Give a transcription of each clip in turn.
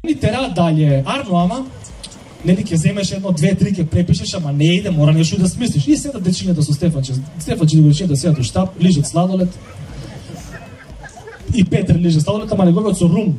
Ни тера далje, Арно, ама, нели ќе земеш едно, две, три, ќе препишеш, ама не иде, мора нешто да смислиш. И седат дечињата со Стефанче. Стефанче и дечињата седат у штаб, лижат сладолед. И Петр лиже сладолед, ама неговиот со рум.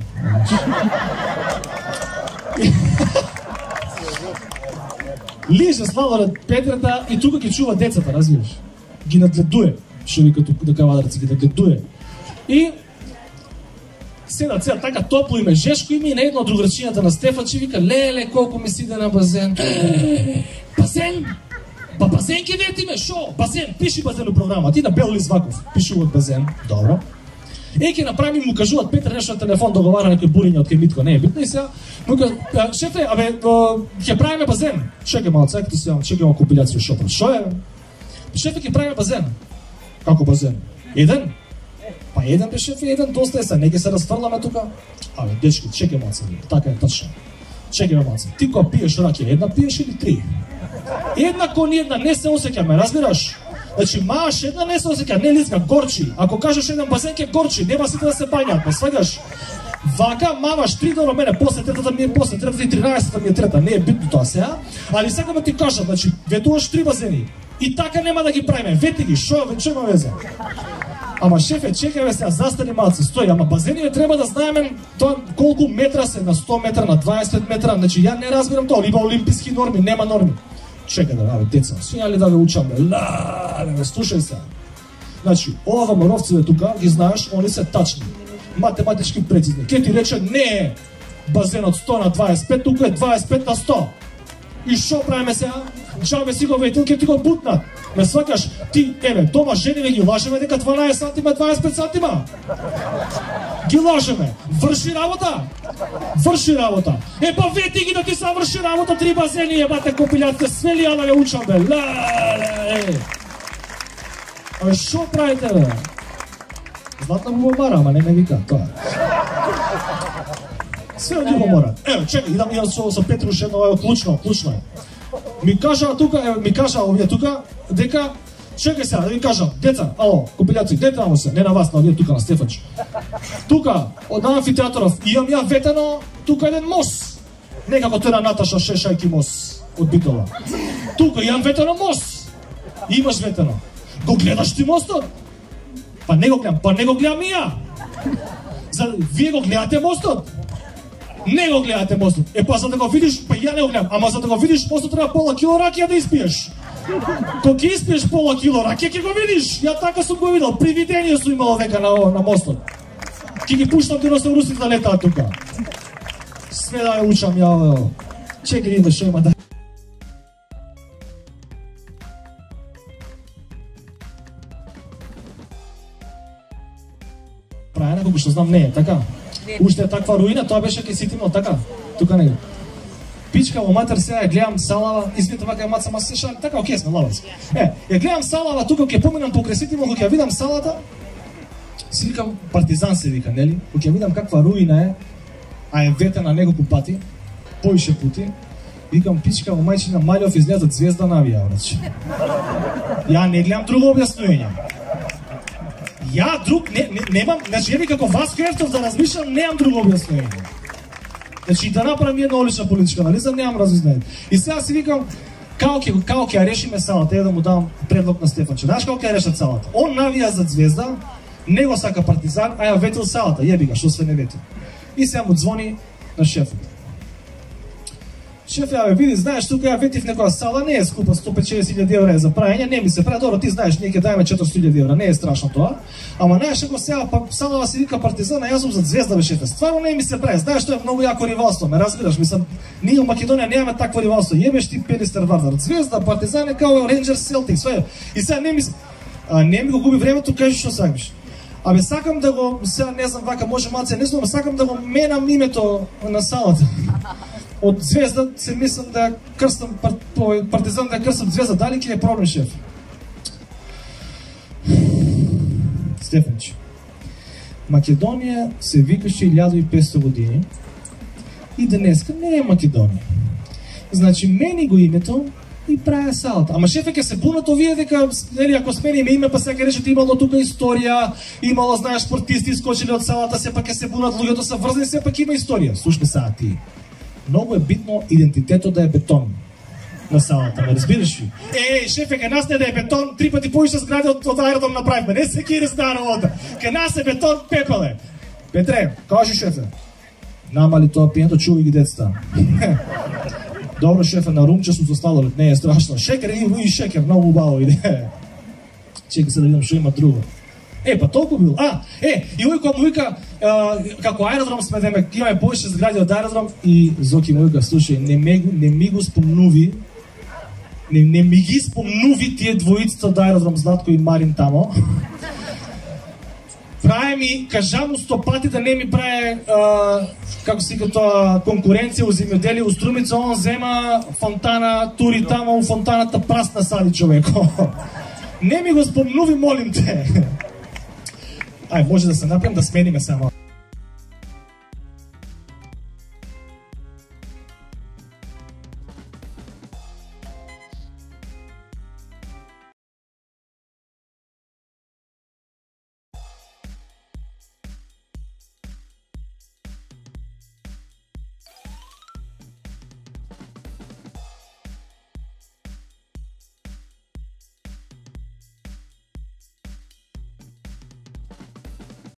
Лиже сладолед Петрата и тука ги чува децата, разбираш. Ги нагледуе, што вика тука кавадарци, ги нагледуе. И седат така топло име, жешко име и на едно од другарчињата на Стефанче вика, леле, колку ми сиде на базен. Базен? Ба базен ке ветиме, шо? Базен, пиши базен у програма. Ти на Бело Зваков пишуват базен. Добро. Ке направи, му кажуват Петр нешто на телефон, договара некој буриња од Кемитко, не е битно и сега. Му кажа, шефе, ќе правиме базен. Чекај малце, ти се чекај компилација шопот. Шо е? Шефе, ќе правиме базен. Како базен? Еден? Па еден бе шефе, еден, доста е са, не ќе се разфрламе тука. Дечки, чекај малце, така е тачно. Чекај малце, ти кога пиеш ракија, една пиеш или три? Една кон една, не се осеќаме, разбираш? Значи, мааш една не се осеќа, не лиска, горчи. Ако кажеш еден базен ќе горчи, нема сите да се бањат, па свагаш. Вака маваш 3 до мене, после третата ми е после, третата и 13-та ми е трета, не е битно тоа сега, али сакам да ти кажам, значи, ветуваш 3 базени. И така нема да ги правиме, вети ги, шо има везе? Ама шефе, чекаме сега, застани малце, стои, ама базениве треба да знаеме тоа колку метра се, на 100 метра, на 20 метра, значи ја не разбирам тоа, има олимписки норми, нема норми. Чекай да, деца, свиња ли да ве учам, бе, слушај се. Значи, ова моровците тука, ги знаеш, они се тачни, математички прецизни. Ке ти рече, не е базен од 100 на 25, тука е 25 на 100. И шо правиме сега? Джабе си го ветил, ке ти го бутнат. Ме свакаш, ти, еве, дома жениве ги лажеме дека 12 сантима, 25 сантима. Ги лажеме. Врши работа. Врши работа. Па вети ги да ти са врши работа, 3 базени, ебате компилација, све ли ја да ве учам, бе. Абе, шо правите, бе? Златна му бара, ама не ме вика, тоа. Све од него мора. Ево, чекай, идам со Петруш едно, ево, клучно е. Ми кажа овие тука, дека, чекай сега, да ви кажам, деца, ало, компилација, дете намо се, не на вас, на овие тука, на Стефанче. Тука, од амфитеатров, имам ја ветено, тука еден мост. Некако тој на Наташа Шешајки мост, од Битола. Тука, имам ветено мост. Имаш ветено. Го гледаш ти мостот? Па не го гледам и ја. Вие го гледате мостот? Не го гледате мостот. Па за да го видиш, па ја не го гледам, ама за да го видиш мостот треба пола кило ракија да испиеш. Кога ќе испиеш пола кило ракија ќе го видиш. Ја така сум го видел, привидение сум имало века на мостот. Ќе ги пуштам диносаурусите да летаат тука. Све да ја учам ја. Чекај да шо има да. Прајана колку што знам не е, така? Уште е таква руина, тоа беше ке ситимо, така? Тука не. Пичка во матер, сега ја гледам Салава, извите вака ја маца, ма се шали, така, окей сме, лавац. Ја гледам Салава, тука ќе поминам покрај ситимо, кога ќе видам Салата, си викам, партизан се вика, нели? Кога ќе видам каква руина е, а е ветена неколку пати, поише пути, викам, пичка во мајчина Маљов излезат звезда на авија, врачи. Ја не гледам друго објаснување. Ја друг, немам, значи еви како вас Крештов да размишлям, немам друго објаснување. Значи да направам една олична политичка анализа, немам размислување. И сега си викам, као ќе ја решиме Салата, да му дам предлог на Стефанче. Знаеш како ќе ја решат Салата? Он навија за звезда, не го сака партизан, а ја ветил Салата, јеби га, што све не ветил. И сега му звони на шефот. Шеф, ја види, знаеш, тука ја ветив некоја сала, не е скупа, 150.000 евра е за прајање, не ми се прави, добро, ти знаеш, ние ќе дајме 400.000 евра, не е страшно тоа. Ама знаеш, ако сега Салава си вика партизан, а јас сум за звезда, бе шефе, стварно не ми се прави, знаеш, тоа е многу јако ривалство, ме разбираш, мислам, ние во Македонија немаме такво ривалство, јебеш ти Пелистер Вардар, звезда, партизан е као Рейнџерс Селтик, све. И сега не ми го губи времето, кажи што сакаш. Абе, сакам да го, сега не знам вака, може малце, не знам, сакам да го менам името на Салата. Од звезда се мислам да крстам партизан, да крстам звезда, дали ќе е проблем, шеф? Стефанче, Македонија се викаше 1500 години и денеска не е Македонија. Значи, мени го името и прави салата. Ама шефе ќе се бунат овие дека нели ако смениме име па сега речете имало тука историја, имало знаеш спортисти искочили од салата, сепак ќе се бунат луѓето се врзани, сепак има историја. Слушай сега ти. Многу е битно идентитетот да е бетон на салата, ме разбираш ли? Шефе, ке нас не да е бетон, 3 пати повише згради од аеродром направивме, не се кири с работа. Ке нас е бетон, пепеле. Петре, кажи шефе. Намали тоа пиенто, чувај ги децата. Добро шефе, на румче сум со сладолед, не е страшно. Шекер и шекер, многу убаво иде. Чекай се да видам што има друго. Па толку бил. И ој кој му вика, како аеродром сме деме, имаме повише згради од аеродром и Зоки му вика, слушај, не ми го спомнуви, не ми ги спомнуви тие двоицата од аеродром Златко и Марин тамо. Прави ми, кажа му 100 пати да не ми прави, како си като конкуренција у земјоделие, у Струмица, он зема фонтана, тури тамо, у фонтаната прасна сади човеко. Не ми го спомнуви, молим те. Може да се направим да смениме само.